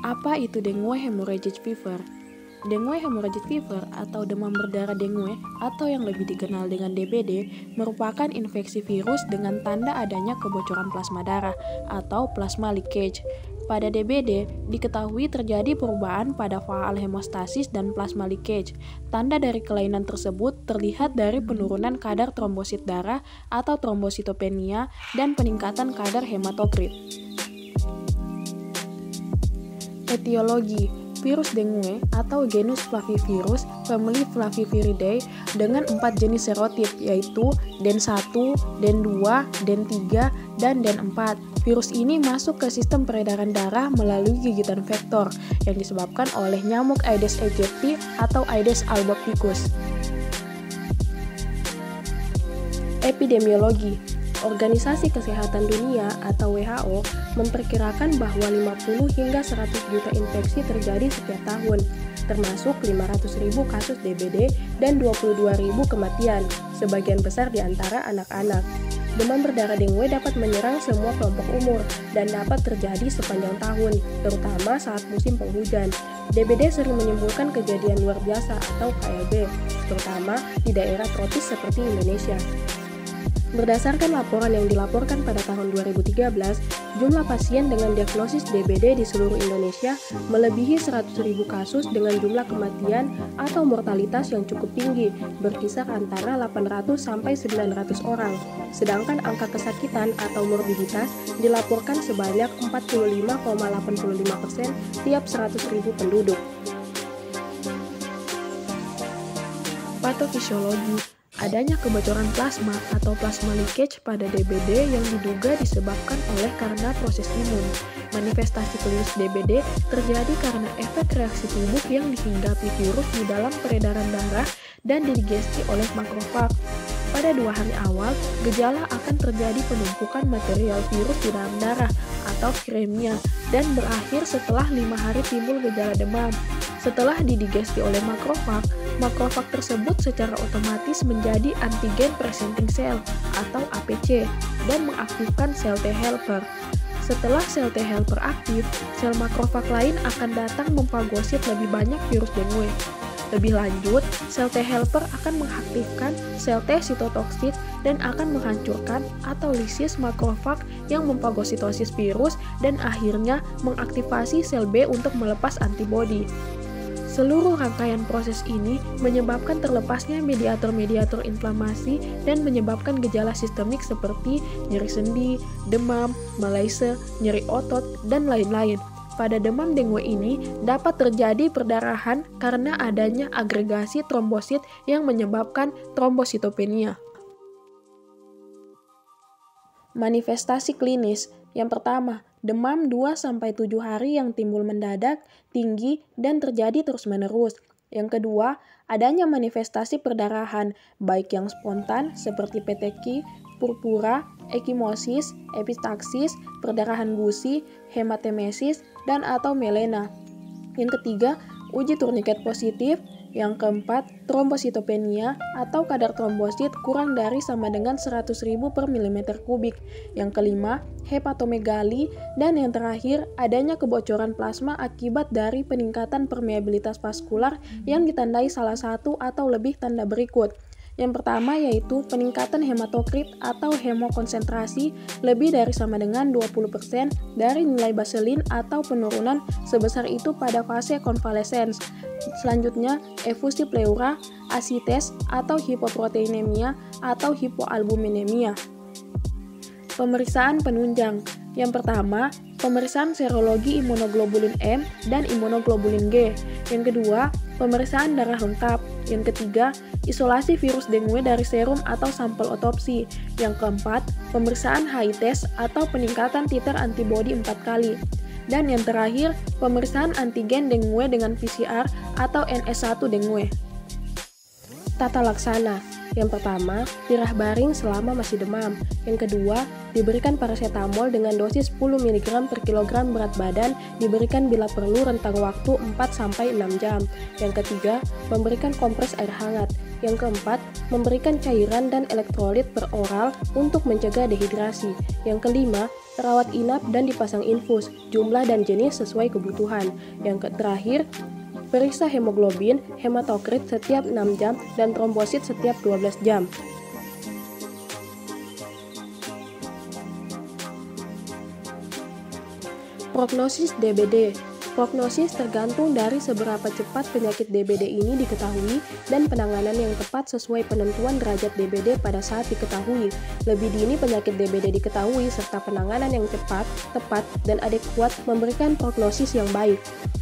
Apa itu dengue hemorrhagic fever? Dengue hemorrhagic fever atau demam berdarah dengue atau yang lebih dikenal dengan DBD merupakan infeksi virus dengan tanda adanya kebocoran plasma darah atau plasma leakage. Pada DBD, diketahui terjadi perubahan pada faal hemostasis dan plasma leakage. Tanda dari kelainan tersebut terlihat dari penurunan kadar trombosit darah atau trombositopenia dan peningkatan kadar hematokrit. Etiologi: virus dengue atau genus Flavivirus famili Flaviviridae dengan 4 jenis serotip yaitu DEN1, DEN2, DEN3, dan DEN4. Virus ini masuk ke sistem peredaran darah melalui gigitan vektor yang disebabkan oleh nyamuk Aedes aegypti atau Aedes albopicus. Epidemiologi: Organisasi Kesehatan Dunia atau WHO memperkirakan bahwa 50 hingga 100 juta infeksi terjadi setiap tahun, termasuk 500.000 kasus DBD dan 22.000 kematian, sebagian besar di antara anak-anak. Demam berdarah dengue dapat menyerang semua kelompok umur dan dapat terjadi sepanjang tahun, terutama saat musim penghujan. DBD sering menimbulkan kejadian luar biasa atau KLB, terutama di daerah tropis seperti Indonesia. Berdasarkan laporan yang dilaporkan pada tahun 2013, jumlah pasien dengan diagnosis DBD di seluruh Indonesia melebihi 100.000 kasus dengan jumlah kematian atau mortalitas yang cukup tinggi, berkisar antara 800 sampai 900 orang. Sedangkan angka kesakitan atau morbiditas dilaporkan sebanyak 45,85% tiap 100.000 penduduk. Patofisiologi: adanya kebocoran plasma atau plasma leakage pada DBD yang diduga disebabkan karena proses imun. Manifestasi klinis DBD terjadi karena efek reaksi tubuh yang dihinggapi virus di dalam peredaran darah dan didigesti oleh makrofag. Pada 2 hari awal, gejala akan terjadi penumpukan material virus di dalam darah atau viremia dan berakhir setelah 5 hari timbul gejala demam. Setelah didigesti oleh makrofag, makrofag tersebut secara otomatis menjadi antigen presenting cell atau APC dan mengaktifkan sel T helper. Setelah sel T helper aktif, sel makrofag lain akan datang memfagosit lebih banyak virus dengue. Lebih lanjut, sel T helper akan mengaktifkan sel T sitotoksit dan akan menghancurkan atau lisis makrofag yang memfagositosis virus dan akhirnya mengaktifasi sel B untuk melepas antibodi. Seluruh rangkaian proses ini menyebabkan terlepasnya mediator-mediator inflamasi dan menyebabkan gejala sistemik seperti nyeri sendi, demam, malaise, nyeri otot, dan lain-lain. Pada demam dengue ini dapat terjadi perdarahan karena adanya agregasi trombosit yang menyebabkan trombositopenia. Manifestasi klinis: yang pertama, demam 2-7 hari yang timbul mendadak, tinggi, dan terjadi terus-menerus. Yang kedua, adanya manifestasi perdarahan, baik yang spontan seperti peteki, purpura, ekimosis, epistaxis, perdarahan gusi, hematemesis, dan atau melena. Yang ketiga, uji turniket positif. Yang keempat, trombositopenia atau kadar trombosit kurang dari sama dengan 100.000 per milimeter kubik. Yang kelima, hepatomegali. Dan yang terakhir, adanya kebocoran plasma akibat dari peningkatan permeabilitas vaskular yang ditandai salah satu atau lebih tanda berikut. Yang pertama yaitu peningkatan hematokrit atau hemokonsentrasi lebih dari sama dengan 20% dari nilai baselin atau penurunan sebesar itu pada fase konvalesens. Selanjutnya, efusi pleura, asites atau hipoproteinemia atau hipoalbuminemia. Pemeriksaan penunjang. Yang pertama, pemeriksaan serologi imunoglobulin M dan imunoglobulin G. Yang kedua, pemeriksaan darah lengkap. Yang ketiga, isolasi virus dengue dari serum atau sampel otopsi. Yang keempat, pemeriksaan HI-test atau peningkatan titer antibodi 4 kali. Dan yang terakhir, pemeriksaan antigen dengue dengan PCR atau NS1 dengue. Tata laksana. Yang pertama, tirah baring selama masih demam. Yang kedua, diberikan paracetamol dengan dosis 10 mg per kilogram berat badan, diberikan bila perlu rentang waktu 4-6 jam. Yang ketiga, memberikan kompres air hangat. Yang keempat, memberikan cairan dan elektrolit per oral untuk mencegah dehidrasi. Yang kelima, rawat inap dan dipasang infus, jumlah dan jenis sesuai kebutuhan. Yang terakhir, periksa hemoglobin, hematokrit setiap 6 jam dan trombosit setiap 12 jam. Prognosis DBD. Prognosis tergantung dari seberapa cepat penyakit DBD ini diketahui dan penanganan yang tepat sesuai penentuan derajat DBD pada saat diketahui. Lebih dini penyakit DBD diketahui serta penanganan yang cepat, tepat, dan adekuat memberikan prognosis yang baik.